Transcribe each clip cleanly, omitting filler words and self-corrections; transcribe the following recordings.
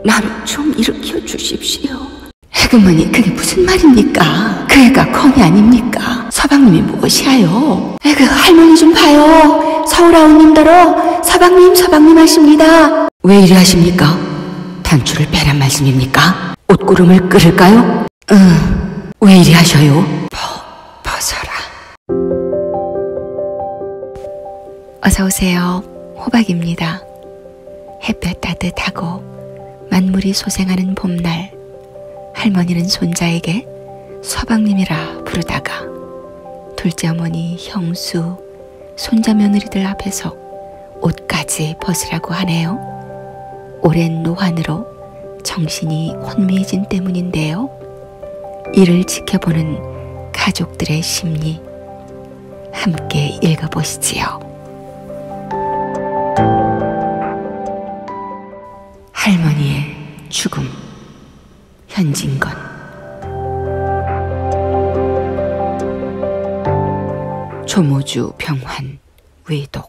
나를 좀 일으켜 주십시오. 해금머니, 그게 무슨 말입니까? 그 애가 건이 아닙니까? 서방님이 무엇이하요? 그 할머니 좀 봐요. 서울아우님더러 서방님 하십니다. 왜 이리 하십니까? 단추를 빼란 말씀입니까? 옷구름을 끓을까요? 왜 이리 하셔요? 벗어라. 어서오세요. 호박입니다. 햇볕 따뜻하고 만물이 소생하는 봄날, 할머니는 손자에게 서방님이라 부르다가 둘째 어머니, 형수, 손자 며느리들 앞에서 옷까지 벗으라고 하네요. 오랜 노환으로 정신이 혼미해진 때문인데요. 이를 지켜보는 가족들의 심리, 함께 읽어보시지요. 할머니의 죽음. 현진건. 조모주 병환 외독.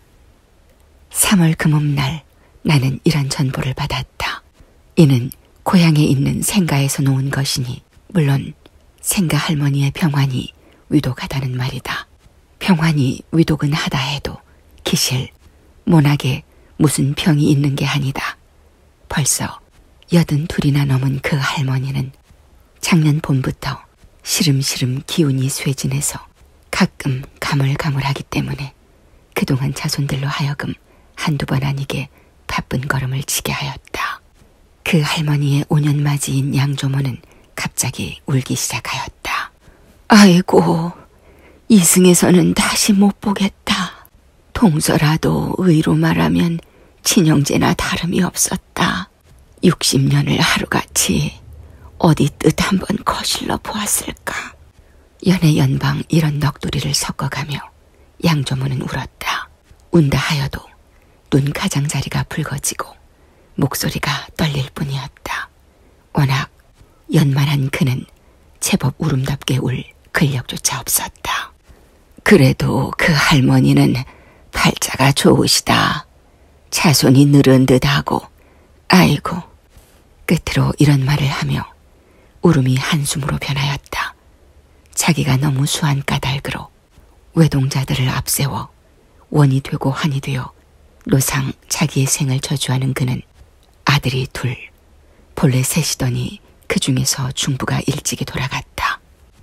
3월 금음날 나는 이런 전보를 받았다. 이는 고향에 있는 생가에서 놓은 것이니 물론 생가 할머니의 병환이 위독하다는 말이다. 병환이 위독은 하다 해도 기실 모나게 무슨 병이 있는 게 아니다. 벌써 82이나 넘은 그 할머니는 작년 봄부터 시름시름 기운이 쇠진해서 가끔 가물가물하기 때문에 그동안 자손들로 하여금 한두 번 아니게 바쁜 걸음을 치게 하였다. 그 할머니의 5년맞이인 양조모는 갑자기 울기 시작하였다. 아이고, 이승에서는 다시 못 보겠다. 동서라도 의로 말하면 친형제나 다름이 없었다. 60년을 하루같이 어디 뜻 한번 거실러 보았을까. 연애 연방 이런 넋두리를 섞어가며 양조모는 울었다. 운다 하여도 눈 가장자리가 붉어지고 목소리가 떨릴 뿐이었다. 워낙 연만한 그는 제법 울음답게 울 근력조차 없었다. 그래도 그 할머니는 팔자가 좋으시다. 자손이 늘은 듯하고. 아이고. 끝으로 이런 말을 하며 울음이 한숨으로 변하였다. 자기가 너무 수한 까닭으로 외동자들을 앞세워 원이 되고 한이 되어 노상 자기의 생을 저주하는 그는 아들이 둘, 본래 셋이더니 그 중에서 중부가 일찍이 돌아갔다.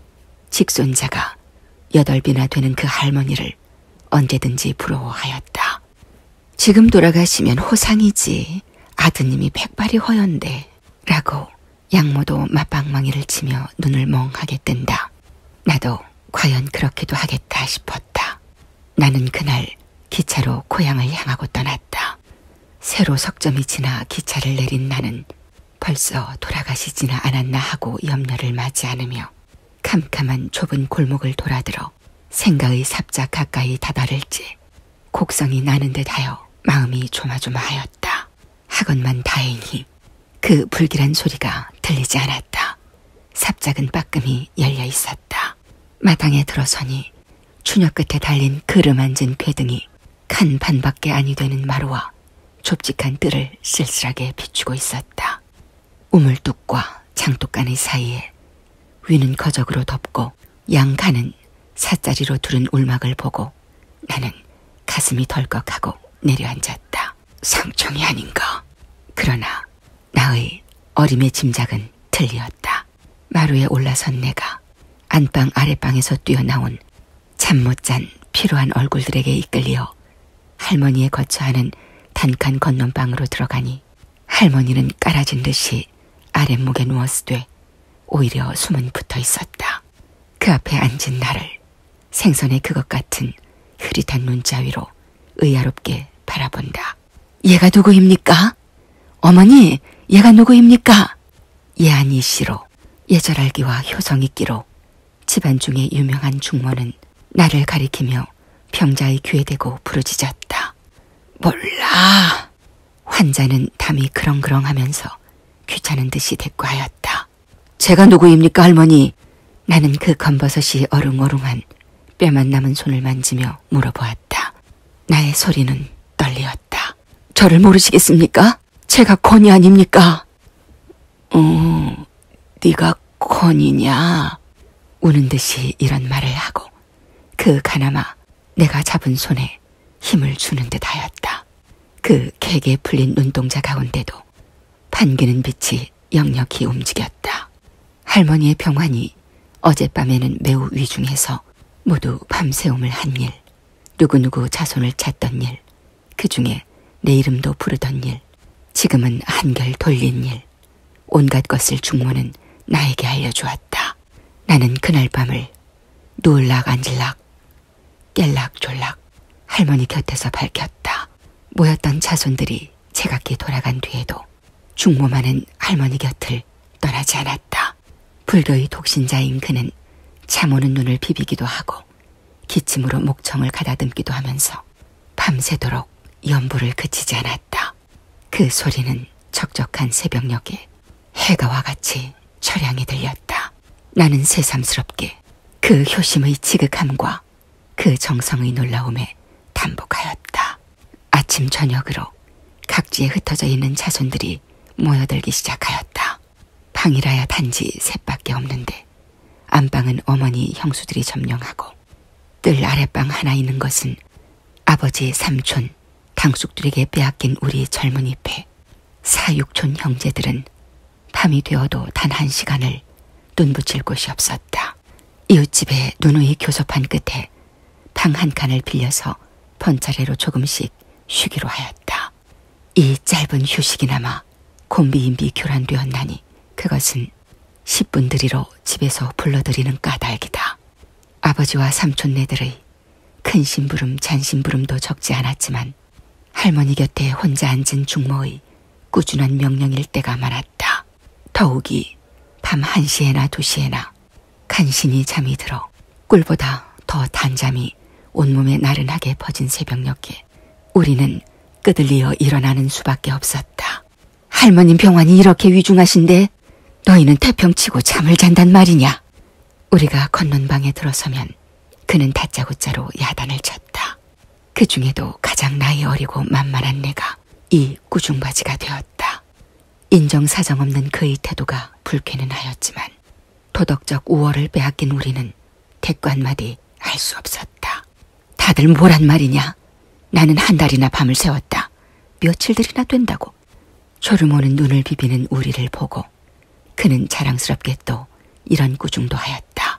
직손자가 8이나 되는 그 할머니를 언제든지 부러워하였다. 지금 돌아가시면 호상이지, 아드님이 백발이 허연데 라고 양모도 맞방망이를 치며 눈을 멍하게 뜬다. 나도 과연 그렇게도 하겠다 싶었다. 나는 그날 기차로 고향을 향하고 떠났다. 새로 석점이 지나 기차를 내린 나는 벌써 돌아가시지나 않았나 하고 염려를 마지 않으며 캄캄한 좁은 골목을 돌아들어 생가의 삽자 가까이 다다를지 곡성이 나는 듯하여 마음이 조마조마하였다. 하건만 다행히 그 불길한 소리가 들리지 않았다. 삽작은 빠끔히 열려 있었다. 마당에 들어서니 추녀 끝에 달린 그름 앉은 궤등이 칸 반밖에 아니 되는 마루와 좁직한 뜰을 쓸쓸하게 비추고 있었다. 우물뚝과 장독간의 사이에 위는 거적으로 덮고 양간은 사짜리로 두른 울막을 보고 나는 가슴이 덜컥하고 내려앉았다. 상종이 아닌가. 그러나 나의 어림의 짐작은 틀리었다. 마루에 올라선 내가 안방 아랫방에서 뛰어나온 잠 못 잔 피로한 얼굴들에게 이끌려 할머니의 거처하는 단칸 건넌방으로 들어가니 할머니는 깔아진 듯이 아랫목에 누웠으되 오히려 숨은 붙어 있었다. 그 앞에 앉은 나를 생선의 그것 같은 흐릿한 눈자 위로 의아롭게 바라본다. 얘가 누구입니까? 어머니, 얘가 누구입니까? 예한이 씨로 예절알기와 효성있기로 집안 중에 유명한 중모는 나를 가리키며 병자의 귀에 대고 부르짖었다. 몰라. 환자는 담이 그렁그렁하면서 귀찮은 듯이 대꾸하였다. 제가 누구입니까, 할머니? 나는 그 검버섯이 어릉어릉한 뼈만 남은 손을 만지며 물어보았다. 나의 소리는 떨리었다. 저를 모르시겠습니까? 제가 건이 아닙니까? 네가 건이냐? 우는 듯이 이런 말을 하고 그 가나마 내가 잡은 손에 힘을 주는 듯 하였다. 그 개게 풀린 눈동자 가운데도 반기는 빛이 역력히 움직였다. 할머니의 병환이 어젯밤에는 매우 위중해서 모두 밤새움을 한 일, 누구누구 자손을 찾던 일, 그 중에 내 이름도 부르던 일, 지금은 한결 돌린 일, 온갖 것을 중모는 나에게 알려주었다. 나는 그날 밤을 누울락 앉을락 깰락 졸락 할머니 곁에서 밝혔다. 모였던 자손들이 제각기 돌아간 뒤에도 중모만은 할머니 곁을 떠나지 않았다. 불교의 독신자인 그는 잠오는 눈을 비비기도 하고 기침으로 목청을 가다듬기도 하면서 밤새도록 연부를 그치지 않았다. 그 소리는 적적한 새벽녘에 해가와 같이 처량히 들렸다. 나는 새삼스럽게 그 효심의 지극함과 그 정성의 놀라움에 담복하였다. 아침 저녁으로 각지에 흩어져 있는 자손들이 모여들기 시작하였다. 방이라야 단지 셋밖에 없는데 안방은 어머니 형수들이 점령하고 뜰 아랫방 하나 있는 것은 아버지 삼촌 당숙들에게 빼앗긴 우리 젊은이 패 사육촌 형제들은 밤이 되어도 단 한 시간을 눈 붙일 곳이 없었다. 이웃집에 누누이 교섭한 끝에 방 한 칸을 빌려서 번차례로 조금씩 쉬기로 하였다. 이 짧은 휴식이나마 곤비인비 교란되었나니 그것은 10분 들이로 집에서 불러들이는 까닭이다. 아버지와 삼촌네들의 큰 심부름 잔심부름도 적지 않았지만 할머니 곁에 혼자 앉은 중모의 꾸준한 명령일 때가 많았다. 더욱이 밤 1시에나 2시에나 간신히 잠이 들어 꿀보다 더 단잠이 온몸에 나른하게 퍼진 새벽녘에 우리는 끄들리어 일어나는 수밖에 없었다. 할머님 병환이 이렇게 위중하신데 너희는 태평치고 잠을 잔단 말이냐? 우리가 건넌방에 들어서면 그는 다짜고짜로 야단을 쳤다. 그 중에도 가장 나이 어리고 만만한 내가 이 꾸중바지가 되었다. 인정사정 없는 그의 태도가 불쾌는 하였지만 도덕적 우월을 빼앗긴 우리는 대꾸 한마디 할 수 없었다. 다들 뭐란 말이냐? 나는 한 달이나 밤을 새웠다. 며칠들이나 된다고. 졸음 오는 눈을 비비는 우리를 보고 그는 자랑스럽게 또 이런 꾸중도 하였다.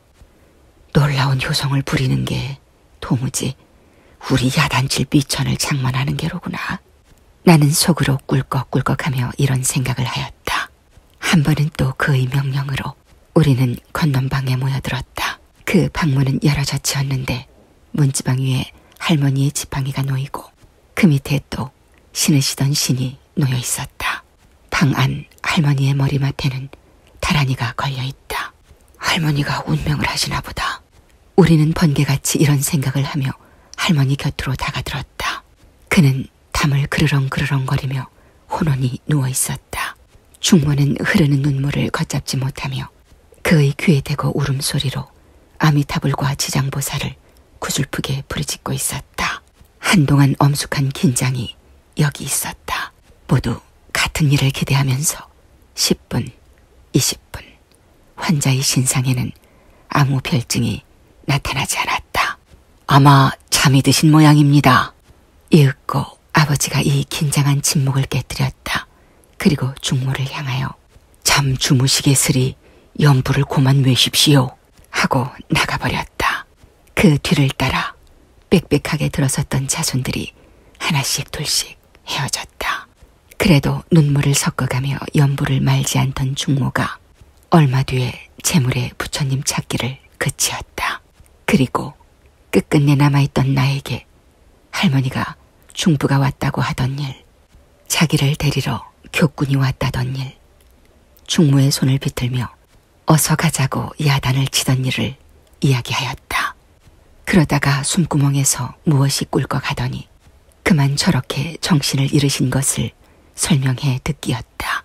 놀라운 효성을 부리는 게 도무지 우리 야단칠 삐천을 장만하는 게로구나. 나는 속으로 꿀꺽꿀꺽하며 이런 생각을 하였다. 한 번은 또 그의 명령으로 우리는 건넌방에 모여들었다. 그 방문은 여러 젖이었는데 문지방 위에 할머니의 지팡이가 놓이고 그 밑에 또 신으시던 신이 놓여 있었다. 방 안 할머니의 머리맡에는 다란이가 걸려있다. 할머니가 운명을 하시나 보다. 우리는 번개같이 이런 생각을 하며 할머니 곁으로 다가들었다. 그는 담을 그르렁그르렁거리며 혼원히 누워있었다. 중모는 흐르는 눈물을 걷잡지 못하며 그의 귀에 대고 울음소리로 아미타불과 지장보살을 구슬프게 부르짖고 있었다. 한동안 엄숙한 긴장이 여기 있었다. 모두 같은 일을 기대하면서 10분, 20분 환자의 신상에는 아무 별증이 나타나지 않았다. 아마 잠이 드신 모양입니다. 이윽고 아버지가 이 긴장한 침묵을 깨뜨렸다. 그리고 중모를 향하여 잠 주무시겠으리 연부를 고만 외십시오 하고 나가버렸다. 그 뒤를 따라 빽빽하게 들어섰던 자손들이 하나씩 둘씩 헤어졌다. 그래도 눈물을 섞어가며 연부를 말지 않던 중모가 얼마 뒤에 재물의 부처님 찾기를 그치었다. 그리고 끝끝내 남아있던 나에게 할머니가 중부가 왔다고 하던 일, 자기를 데리러 교꾼이 왔다던 일, 중모의 손을 비틀며 어서 가자고 야단을 치던 일을 이야기하였다. 그러다가 숨구멍에서 무엇이 꿀꺽하더니 그만 저렇게 정신을 잃으신 것을 설명해 듣기였다.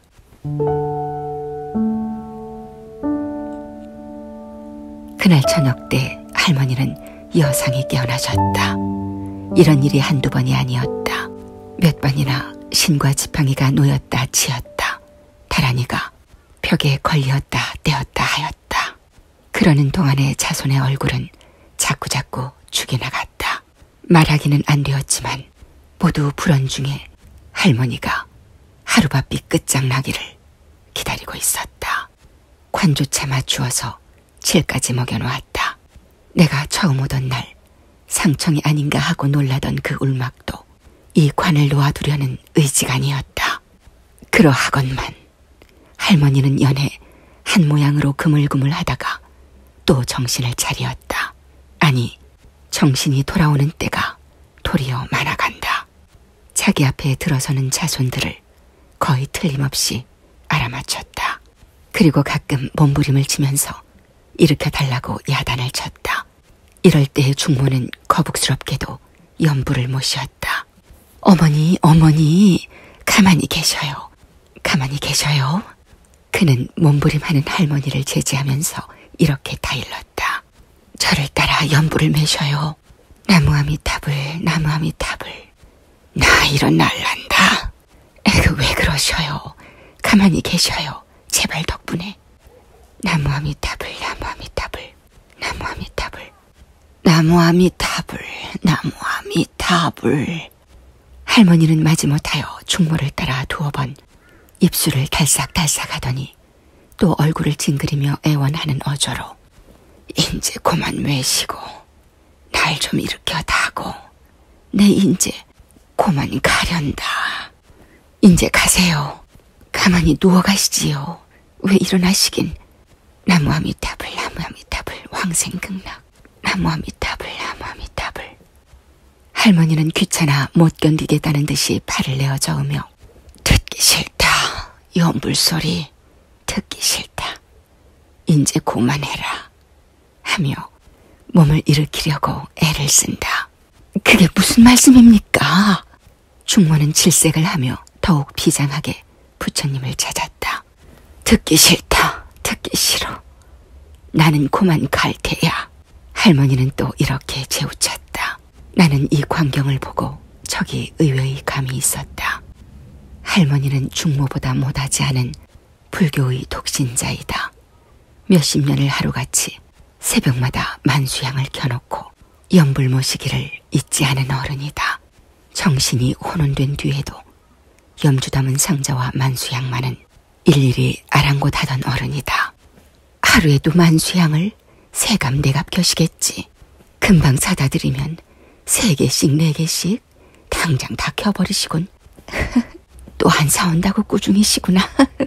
그날 저녁 때 할머니는 여상히 깨어나셨다. 이런 일이 한두 번이 아니었다. 몇 번이나 신과 지팡이가 놓였다 치였다. 다란이가 벽에 걸리었다 떼었다 하였다. 그러는 동안에 자손의 얼굴은 자꾸자꾸 죽여나갔다. 말하기는 안 되었지만 모두 불언 중에 할머니가 하루바삐 끝장나기를 기다리고 있었다. 관조차 맞추어서 칠까지 먹여놓았다. 내가 처음 오던 날 상청이 아닌가 하고 놀라던 그 울막도 이 관을 놓아두려는 의지가 아니었다. 그러하건만 할머니는 연해 한 모양으로 그물그물 하다가 또 정신을 차리었다. 아니, 정신이 돌아오는 때가 도리어 많아간다. 자기 앞에 들어서는 자손들을 거의 틀림없이 알아맞혔다. 그리고 가끔 몸부림을 치면서 일으켜달라고 야단을 쳤다. 이럴 때 중모는 거북스럽게도 연부를 모시었다. 어머니, 어머니, 가만히 계셔요. 가만히 계셔요. 그는 몸부림하는 할머니를 제지하면서 이렇게 타일렀다. 저를 따라 연부를 매셔요. 나무아미타불, 나무아미타불. 나 일어날란다. 에그 왜 그러셔요. 가만히 계셔요. 제발 덕분에. 나무아미타불, 나무아미타불, 나무아미타불, 나무아미타불, 나무아미타불. 할머니는 마지못하여 중모를 따라 두어 번 입술을 달싹달싹 하더니 또 얼굴을 찡그리며 애원하는 어조로 인제 그만 외시고 날 좀 일으켜 다고 내 인제 그만 가련다. 인제 가세요. 가만히 누워 가시지요. 왜 일어나시긴. 나무아미타불, 나무아미타불, 황생극락. 나무아미타불, 나무아미타불. 할머니는 귀찮아 못 견디겠다는 듯이 팔을 내어 저으며 듣기 싫다. 연불소리 듣기 싫다. 인제 그만해라 하며 몸을 일으키려고 애를 쓴다. 그게 무슨 말씀입니까? 중모는 질색을 하며 더욱 비장하게 부처님을 찾았다. 듣기 싫다. 듣기 싫어. 나는 그만 갈 테야. 할머니는 또 이렇게 재우쳤다. 나는 이 광경을 보고 척이 의외의 감이 있었다. 할머니는 중모보다 못하지 않은 불교의 독신자이다. 몇십 년을 하루같이 새벽마다 만수향을 켜놓고 연불 모시기를 잊지 않은 어른이다. 정신이 혼돈된 뒤에도 염주 담은 상자와 만수향만은 일일이 아랑곳하던 어른이다. 하루에도 만수향을 세갑 네갑 켜시겠지. 금방 사다 드리면 3개씩 4개씩 당장 다 켜버리시군. 또 안 사온다고 꾸중이시구나.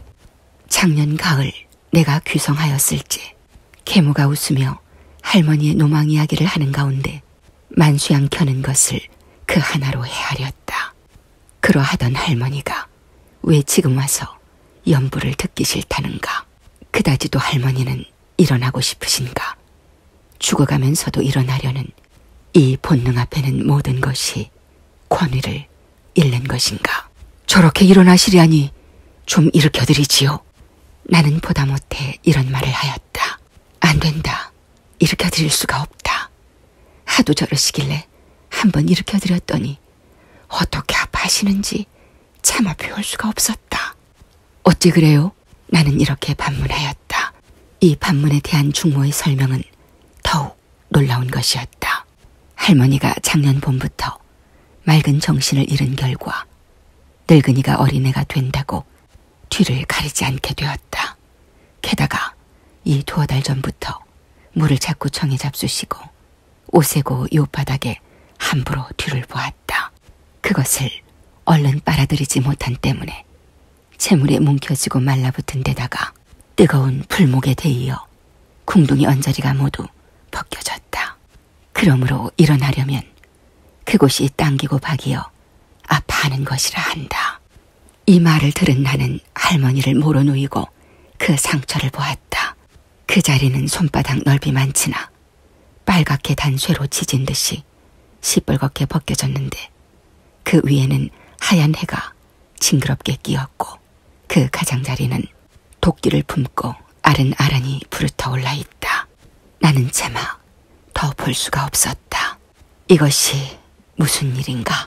작년 가을 내가 귀성하였을지 계모가 웃으며 할머니의 노망 이야기를 하는 가운데 만수향 켜는 것을 그 하나로 헤아렸다. 그러하던 할머니가 왜 지금 와서 연부를 듣기 싫다는가. 그다지도 할머니는 일어나고 싶으신가. 죽어가면서도 일어나려는 이 본능 앞에는 모든 것이 권위를 잃는 것인가. 저렇게 일어나시려니 좀 일으켜드리지요. 나는 보다 못해 이런 말을 하였다. 안 된다. 일으켜드릴 수가 없다. 하도 저러시길래 한번 일으켜드렸더니 어떻게 아파하시는지 차마 배울 수가 없었다. 어찌 그래요? 나는 이렇게 반문하였다. 이 반문에 대한 중모의 설명은 더욱 놀라운 것이었다. 할머니가 작년 봄부터 맑은 정신을 잃은 결과 늙은이가 어린애가 된다고 뒤를 가리지 않게 되었다. 게다가 이 2달 전부터 물을 자꾸 청에 잡수시고 오세고 요바닥에 함부로 뒤를 보았다. 그것을 얼른 빨아들이지 못한 때문에 재물에 뭉켜지고 말라붙은 데다가 뜨거운 풀목에 대이어 궁둥이 언저리가 모두 벗겨졌다. 그러므로 일어나려면 그곳이 당기고 박이어 아파하는 것이라 한다. 이 말을 들은 나는 할머니를 모로 누이고 그 상처를 보았다. 그 자리는 손바닥 넓이만치나 빨갛게 단 쇠로 지진 듯이 시뻘겋게 벗겨졌는데 그 위에는 하얀 해가 징그럽게 끼었고 그 가장자리는 도끼를 품고 아른아른이 부르터 올라있다. 나는 차마 더 볼 수가 없었다. 이것이 무슨 일인가?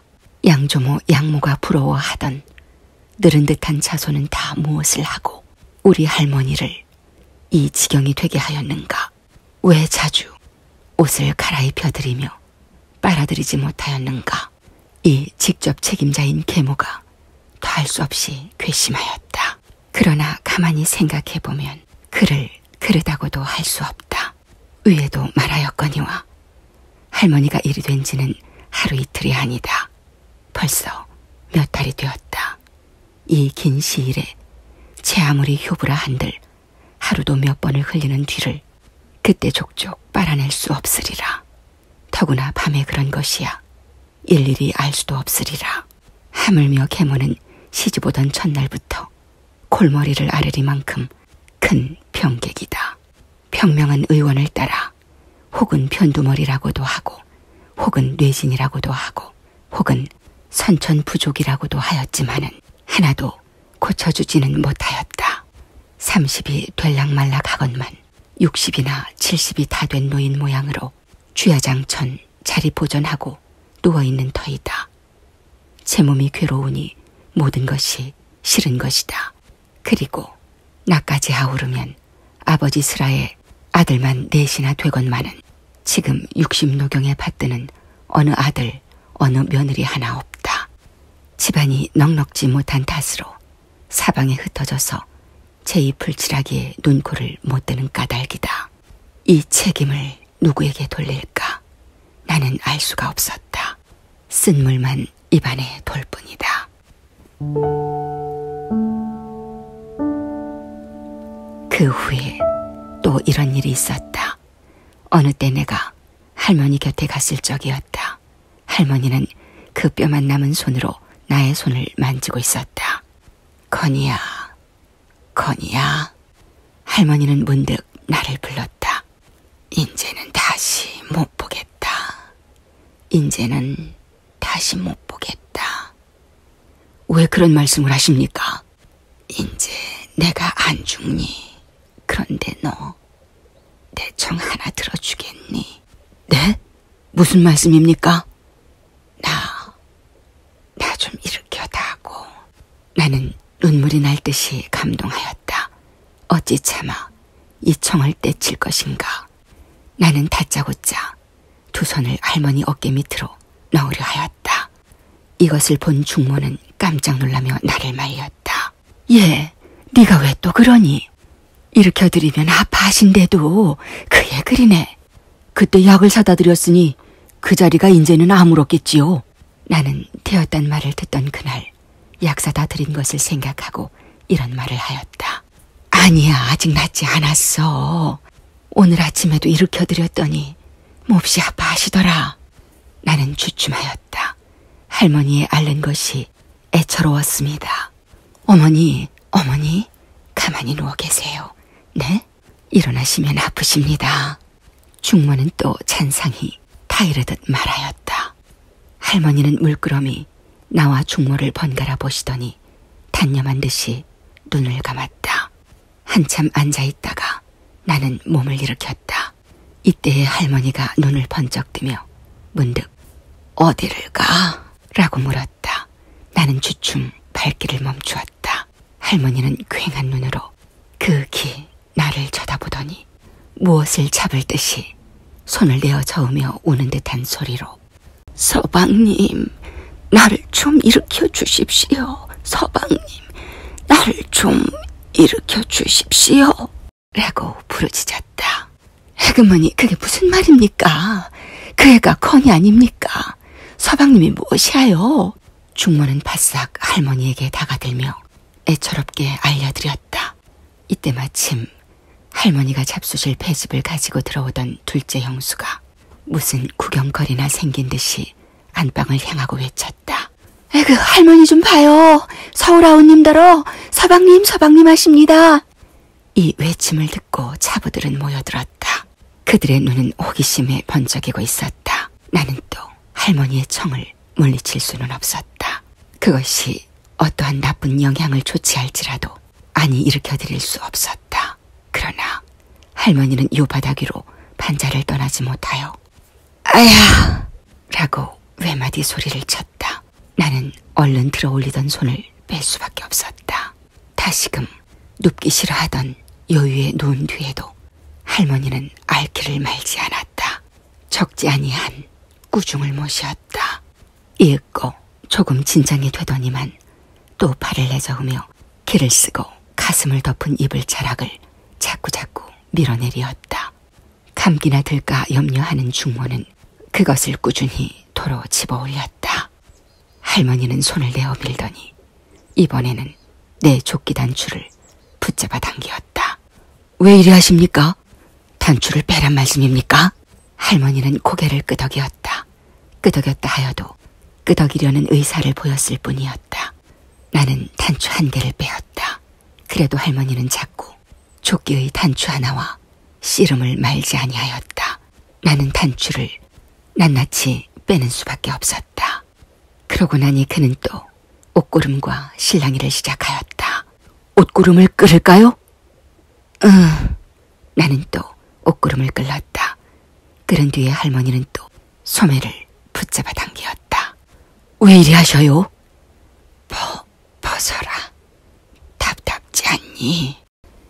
양조모 양모가 부러워하던 늘은 듯한 자손은 다 무엇을 하고 우리 할머니를 이 지경이 되게 하였는가? 왜 자주 옷을 갈아입혀드리며 빨아들이지 못하였는가? 이 직접 책임자인 계모가 더할 수 없이 괘씸하였다. 그러나 가만히 생각해보면 그를 그르다고도 할 수 없다. 위에도 말하였거니와 할머니가 이리 된 지는 하루 이틀이 아니다. 벌써 몇 달이 되었다. 이 긴 시일에 제 아무리 효부라 한들 하루도 몇 번을 흘리는 뒤를 그때 족족 빨아낼 수 없으리라. 더구나 밤에 그런 것이야 일일이 알 수도 없으리라. 하물며 계모는 시집오던 첫날부터 골머리를 앓으리만큼 큰 병객이다. 평명한 의원을 따라 혹은 편두머리라고도 하고 혹은 뇌진이라고도 하고 혹은 선천부족이라고도 하였지만은 하나도 고쳐주지는 못하였다. 30이 될락말락 하건만 60이나 70이 다 된 노인 모양으로 쥐야장천 자리 보전하고 누워있는 터이다. 제 몸이 괴로우니 모든 것이 싫은 것이다. 그리고 나까지 아우르면 아버지 슬하에 아들만 넷이나 되건만은 지금 60노경에 받드는 어느 아들 어느 며느리 하나 없다. 집안이 넉넉지 못한 탓으로 사방에 흩어져서 제 잎을 칠하기에 눈코를 못 뜨는 까닭이다. 이 책임을 누구에게 돌릴까? 나는 알 수가 없었다. 쓴 물만 입안에 돌 뿐이다. 그 후에 또 이런 일이 있었다. 어느 때 내가 할머니 곁에 갔을 적이었다. 할머니는 그 뼈만 남은 손으로 나의 손을 만지고 있었다. 건이야, 건이야. 할머니는 문득 나를 불렀다. 인제는 다시 못 보겠다. 인제는 다시 못 보겠다. 왜 그런 말씀을 하십니까? 인제 내가 안 죽니? 그런데 너 내 청 하나 들어주겠니? 네? 무슨 말씀입니까? 나 좀 일으켜다고. 나는 눈물이 날 듯이 감동하였다. 어찌 차마 이 청을 떼칠 것인가. 나는 다짜고짜 두 손을 할머니 어깨 밑으로 넣으려 하였다. 이것을 본 중모는 깜짝 놀라며 나를 말렸다. 얘, 네가 왜 또 그러니? 일으켜드리면 아파하신데도 그에 그리네. 그때 약을 사다 드렸으니 그 자리가 인제는 아무렇겠지요. 나는 되었단 말을 듣던 그날 약 사다 드린 것을 생각하고 이런 말을 하였다. 아니야, 아직 낫지 않았어. 오늘 아침에도 일으켜드렸더니 몹시 아파하시더라. 나는 주춤하였다. 할머니의 앓는 것이 애처로웠습니다. 어머니, 어머니, 가만히 누워 계세요. 네? 일어나시면 아프십니다. 중모는 또 잔상이 타이르듯 말하였다. 할머니는 물끄러미 나와 중모를 번갈아 보시더니 단념한 듯이 눈을 감았다. 한참 앉아있다가 나는 몸을 일으켰다. 이때에 할머니가 눈을 번쩍 뜨며 문득 어디를 가? 라고 물었다. 나는 주춤 발길을 멈추었다. 할머니는 퀭한 눈으로 극히 나를 쳐다보더니 무엇을 잡을 듯이 손을 내어 저으며 우는 듯한 소리로 서방님, 나를 좀 일으켜 주십시오. 서방님, 나를 좀 일으켜 주십시오. 라고 부르짖었다. 해금머니, 그게 무슨 말입니까? 그 애가 건이 아닙니까? 서방님이 무엇이하요? 중모는 바싹 할머니에게 다가들며 애처롭게 알려드렸다. 이때 마침 할머니가 잡수실 배즙을 가지고 들어오던 둘째 형수가 무슨 구경거리나 생긴 듯이 안방을 향하고 외쳤다. 에그, 할머니 좀 봐요. 서울아우님더러 서방님, 서방님 하십니다. 이 외침을 듣고 차부들은 모여들었다. 그들의 눈은 호기심에 번쩍이고 있었다. 나는 또 할머니의 청을 물리칠 수는 없었다. 그것이 어떠한 나쁜 영향을 조치할지라도 아니 일으켜드릴 수 없었다. 그러나 할머니는 요 바닥 위로 반자를 떠나지 못하여 아야! 라고 외마디 소리를 쳤다. 나는 얼른 들어 올리던 손을 뺄 수밖에 없었다. 다시금 눕기 싫어하던 여유에 누운 뒤에도 할머니는 앓기를 말지 않았다. 적지 아니한 꾸중을 모시었다. 이윽고 조금 진정이 되더니만 또 발을 내저으며 기를 쓰고 가슴을 덮은 이불 자락을 자꾸자꾸 밀어내리었다. 감기나 들까 염려하는 중모는 그것을 꾸준히 도로 집어올렸다. 할머니는 손을 내어 밀더니 이번에는 내 조끼 단추를 붙잡아 당기었다. 왜 이리 하십니까? 단추를 빼란 말씀입니까? 할머니는 고개를 끄덕이었다. 끄덕였다 하여도 끄덕이려는 의사를 보였을 뿐이었다. 나는 단추 한 개를 빼었다. 그래도 할머니는 자꾸 조끼의 단추 하나와 씨름을 말지 아니하였다. 나는 단추를 낱낱이 빼는 수밖에 없었다. 그러고 나니 그는 또 옷고름과 실랑이를 시작하였다. 옷고름을 끌을까요? 나는 또 옷고름을 끌렀다. 끌은 뒤에 할머니는 또 소매를 붙잡아 당기었다. 왜 이리 하셔요? 벗어라. 답답지 않니?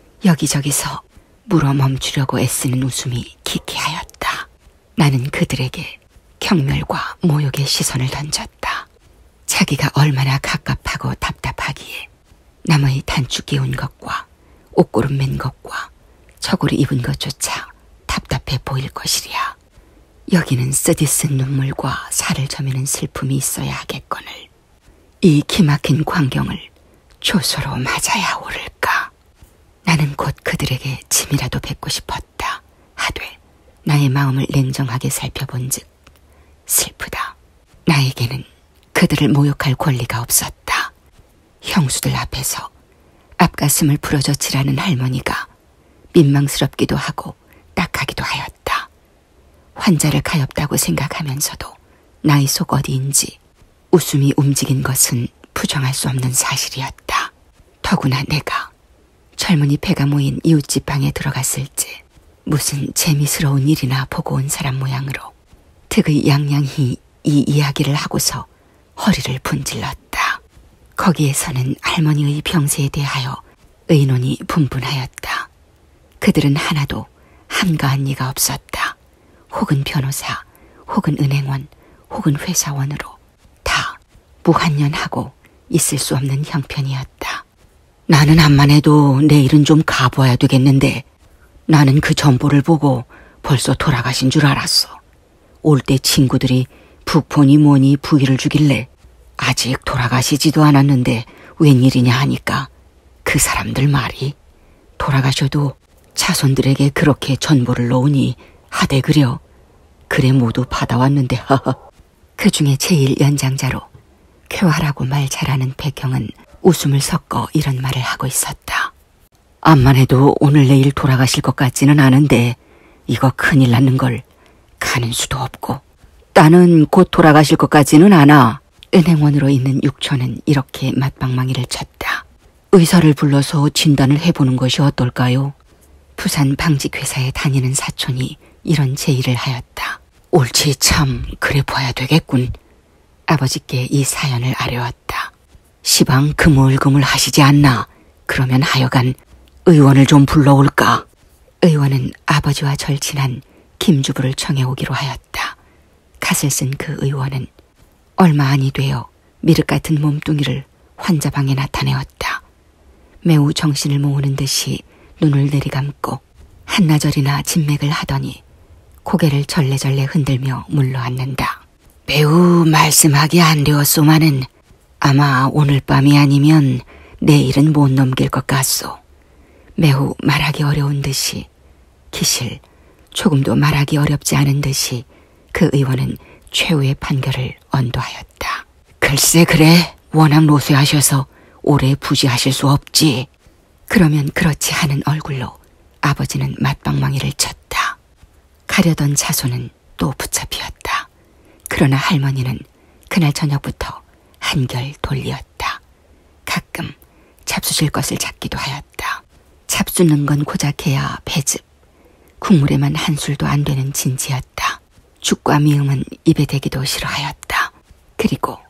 여기저기서 물어 멈추려고 애쓰는 웃음이 기괴하였다. 나는 그들에게 경멸과 모욕의 시선을 던졌다. 자기가 얼마나 갑갑하고 답답하기에 남의 단추 끼운 것과 옷고름 맨 것과 저고리 입은 것조차 답답해 보일 것이랴. 여기는 쓰디쓴 눈물과 살을 저미는 슬픔이 있어야 하겠거늘 이 기막힌 광경을 조소로 맞아야 오를까. 나는 곧 그들에게 침이라도 뱉고 싶었다. 하되 나의 마음을 냉정하게 살펴본즉 슬프다. 나에게는 그들을 모욕할 권리가 없었다. 형수들 앞에서 앞가슴을 부러져치라는 할머니가 민망스럽기도 하고 딱하기도 하였다. 환자를 가엾다고 생각하면서도 나의 속 어디인지 웃음이 움직인 것은 부정할 수 없는 사실이었다. 더구나 내가 젊은이 배가 모인 이웃집 방에 들어갔을 때 무슨 재미스러운 일이나 보고 온 사람 모양으로 득의 양양히 이 이야기를 하고서 허리를 분질렀다. 거기에서는 할머니의 병세에 대하여 의논이 분분하였다. 그들은 하나도 한가한 이가 없었다. 혹은 변호사, 혹은 은행원, 혹은 회사원으로 다 무한년하고 있을 수 없는 형편이었다. 나는 암만 해도 내일은 좀 가봐야 되겠는데 나는 그 전보를 보고 벌써 돌아가신 줄 알았어. 올 때 친구들이 북폰이 뭐니 부기를 주길래 아직 돌아가시지도 않았는데 웬일이냐 하니까 그 사람들 말이 돌아가셔도 자손들에게 그렇게 전보를 놓으니 하대 그려. 그래 모두 받아왔는데 하하. 그 중에 제일 연장자로 쾌활하고 말 잘하는 백형은 웃음을 섞어 이런 말을 하고 있었다. 암만 해도 오늘 내일 돌아가실 것 같지는 않은데 이거 큰일 났는 걸 가는 수도 없고. 나는 곧 돌아가실 것 같지는 않아. 은행원으로 있는 육촌은 이렇게 맞방망이를 쳤다. 의사를 불러서 진단을 해보는 것이 어떨까요? 부산 방직회사에 다니는 사촌이 이런 제의를 하였다. 옳지 참 그래 봐야 되겠군. 아버지께 이 사연을 아뢰었다. 시방 그물그물 하시지 않나? 그러면 하여간 의원을 좀 불러올까? 의원은 아버지와 절친한 김주부를 청해오기로 하였다. 갓을 쓴 그 의원은 얼마 안이 되어 미륵 같은 몸뚱이를 환자방에 나타내었다. 매우 정신을 모으는 듯이 눈을 내리감고 한나절이나 진맥을 하더니 고개를 절레절레 흔들며 물러앉는다. 매우 말씀하기 안 되었소마는 아마 오늘 밤이 아니면 내일은 못 넘길 것 같소. 매우 말하기 어려운 듯이 기실 조금도 말하기 어렵지 않은 듯이 그 의원은 최후의 판결을 언도하였다. 글쎄 그래 워낙 노쇠하셔서 오래 부지하실 수 없지. 그러면 그렇지 않은 얼굴로 아버지는 맞방망이를 쳤다. 가려던 자손은 또 붙잡히었다. 그러나 할머니는 그날 저녁부터 한결 돌리었다. 가끔 잡수실 것을 찾기도 하였다. 잡수는 건 고작해야 배즙, 국물에만 한술도 안 되는 진지였다. 죽과 미음은 입에 대기도 싫어하였다. 그리고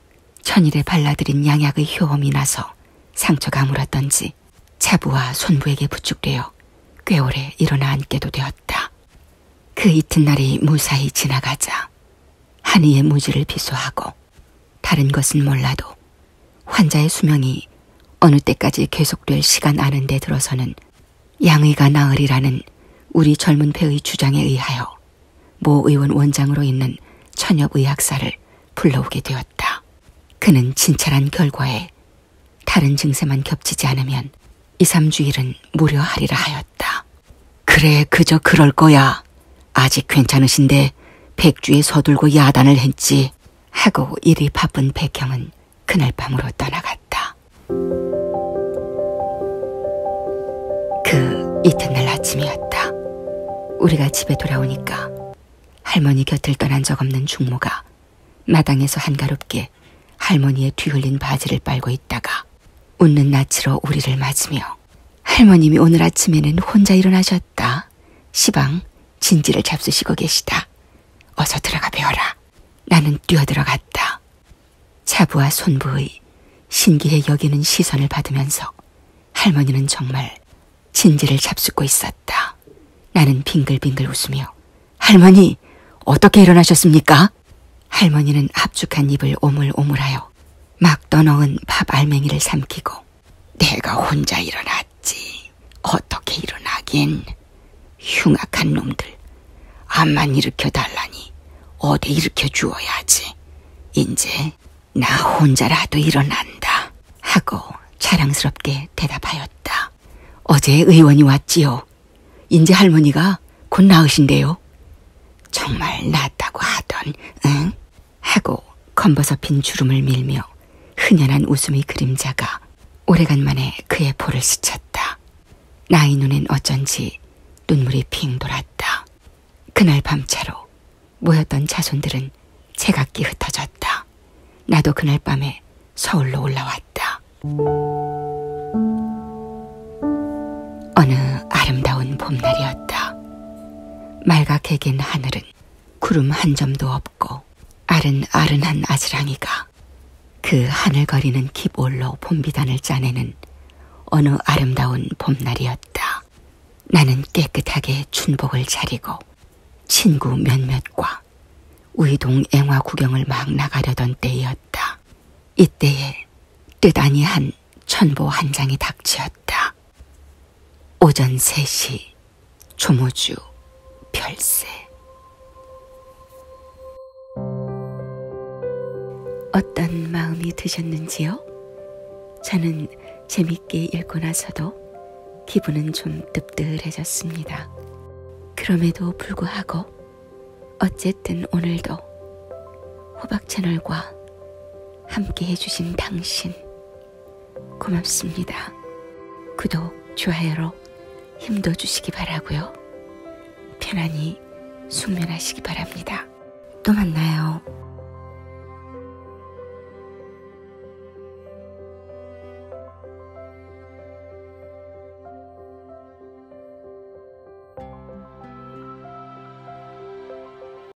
천일에 발라들인 양약의 효험이 나서 상처가 아물었던지 차부와 손부에게 부축되어 꽤 오래 일어나 앉게도 되었다. 그 이튿날이 무사히 지나가자 한이의 무지를 비소하고 다른 것은 몰라도 환자의 수명이 어느 때까지 계속될 시간 아는 데 들어서는 양의가 나으리라는 우리 젊은 배의 주장에 의하여 모 의원 원장으로 있는 천엽의학사를 불러오게 되었다. 그는 진찰한 결과에 다른 증세만 겹치지 않으면 2, 3주일은 무료하리라 하였다. 그래, 그저 그럴 거야. 아직 괜찮으신데 백주에 서둘고 야단을 했지 하고 일이 바쁜 백형은 그날 밤으로 떠나갔다. 그 이튿날 아침이었다. 우리가 집에 돌아오니까 할머니 곁을 떠난 적 없는 중모가 마당에서 한가롭게 할머니의 뒤흘린 바지를 빨고 있다가 웃는 낯으로 우리를 맞으며 할머님이 오늘 아침에는 혼자 일어나셨다. 시방 진지를 잡수시고 계시다. 어서 들어가 배워라. 나는 뛰어들어갔다. 차부와 손부의 신기해 여기는 시선을 받으면서 할머니는 정말 진지를 잡수고 있었다. 나는 빙글빙글 웃으며 할머니 어떻게 일어나셨습니까? 할머니는 합죽한 입을 오물오물하여 막 떠넣은 밥 알맹이를 삼키고 내가 혼자 일어났지. 어떻게 일어나긴. 흉악한 놈들. 암만 일으켜달라니 어디 일으켜 주어야지. 인제 나 혼자라도 일어난다 하고 자랑스럽게 대답하였다. 어제 의원이 왔지요. 인제 할머니가 곧 나으신데요. 정말 낫다고 하던 응? 하고 검버섯핀 주름을 밀며 흔연한 웃음의 그림자가 오래간만에 그의 볼을 스쳤다. 나의 눈엔 어쩐지 눈물이 핑 돌았다. 그날 밤차로 모였던 자손들은 제각기 흩어졌다. 나도 그날 밤에 서울로 올라왔다. 어느 아름다운 봄날이었다. 맑아 개긴 하늘은 구름 한 점도 없고 아른아른한 아지랑이가 그 하늘거리는 깁올로 봄비단을 짜내는 어느 아름다운 봄날이었다. 나는 깨끗하게 춘복을 차리고 친구 몇몇과 우이동 앵화 구경을 막 나가려던 때이었다. 이때에 뜻 아니한 천보 한 장이 닥치었다. 오전 3시 조모주 별세. 어떤 마음이 드셨는지요? 저는 재밌게 읽고 나서도 기분은 좀 씁쓸해졌습니다. 그럼에도 불구하고 어쨌든 오늘도 호박채널과 함께 해주신 당신 고맙습니다. 구독, 좋아요로 힘도 주시기 바라고요. 편안히 숙면하시기 바랍니다. 또 만나요.